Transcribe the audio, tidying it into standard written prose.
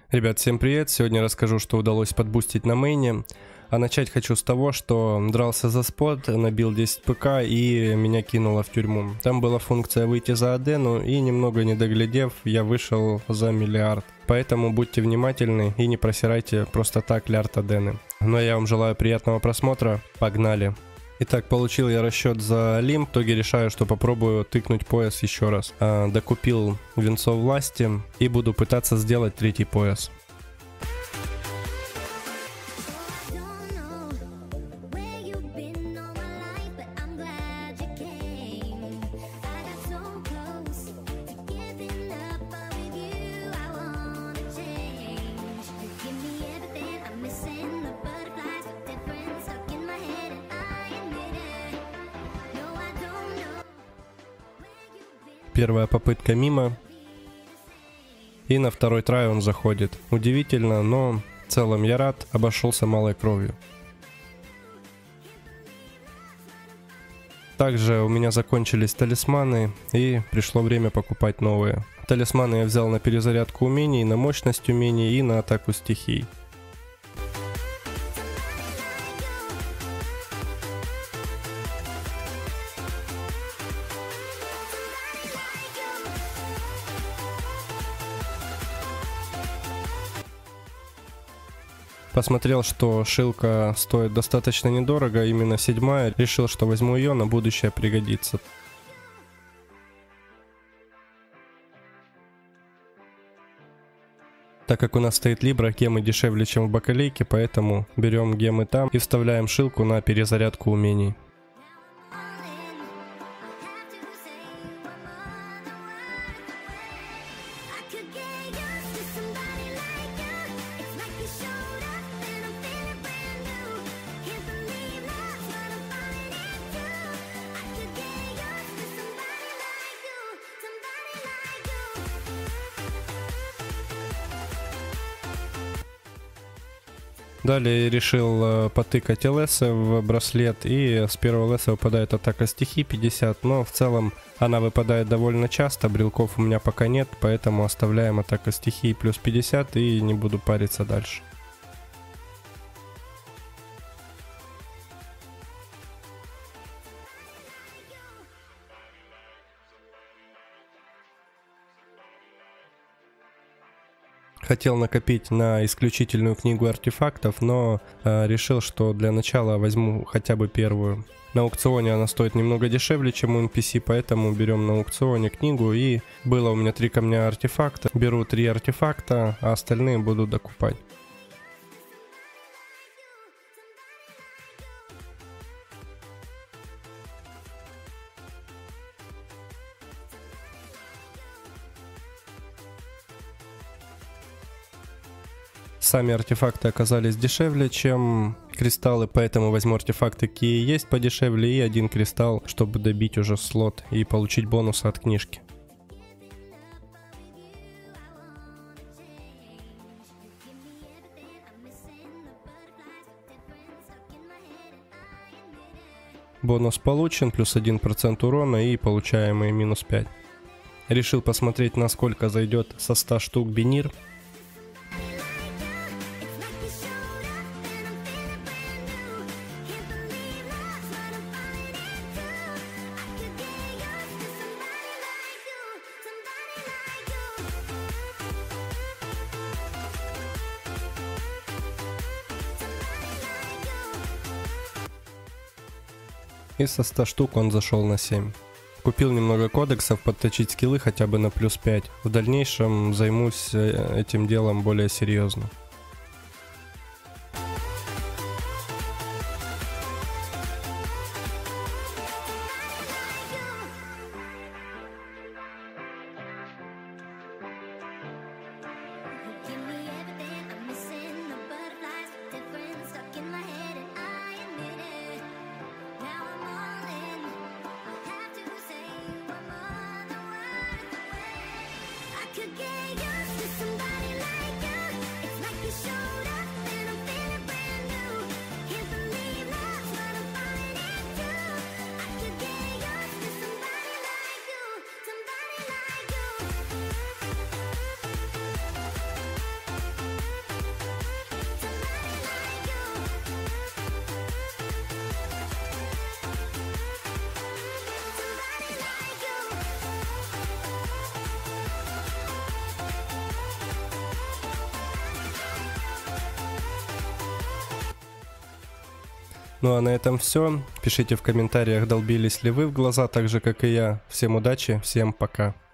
Ребят, всем привет! Сегодня расскажу, что удалось подбустить на мейне. А начать хочу с того, что дрался за спот, набил 10 ПК и меня кинуло в тюрьму. Там была функция выйти за Адену, и немного не доглядев, я вышел за миллиард. Поэтому будьте внимательны и не просирайте просто так лярд Адены. Но я вам желаю приятного просмотра, погнали! Итак, получил я расчет за лимб, в итоге решаю, что попробую тыкнуть пояс еще раз. Докупил венцов власти и буду пытаться сделать третий пояс. Первая попытка мимо. И на второй трай он заходит. Удивительно, но в целом я рад, обошелся малой кровью. Также у меня закончились талисманы и пришло время покупать новые. Талисманы я взял на перезарядку умений, на мощность умений и на атаку стихий. Посмотрел, что шилка стоит достаточно недорого, именно 7-я, решил, что возьму ее, на будущее пригодится. Так как у нас стоит Libra, гемы дешевле, чем в бакалейке, поэтому берем гемы там и вставляем шилку на перезарядку умений. Далее решил потыкать ЛС в браслет, и с первого ЛС выпадает атака стихий 50, но в целом она выпадает довольно часто, брелков у меня пока нет, поэтому оставляем атака стихий плюс 50 и не буду париться дальше. Хотел накопить на исключительную книгу артефактов, но решил, что для начала возьму хотя бы первую. На аукционе она стоит немного дешевле, чем у NPC, поэтому берем на аукционе книгу. И было у меня 3 камня артефакта. Беру 3 артефакта, а остальные буду докупать. Сами артефакты оказались дешевле, чем кристаллы, поэтому возьму артефакты, какие есть, подешевле, и 1 кристалл, чтобы добить уже слот и получить бонусы от книжки. Бонус получен, плюс 1% урона и получаемые минус 5. Решил посмотреть, насколько зайдет со 100 штук бинир. И со 100 штук он зашел на 7. Купил немного кодексов, подточить скиллы хотя бы на плюс 5. В дальнейшем займусь этим делом более серьезно. Ну а на этом все. Пишите в комментариях, долбились ли вы в глаза так же, как и я. Всем удачи, всем пока.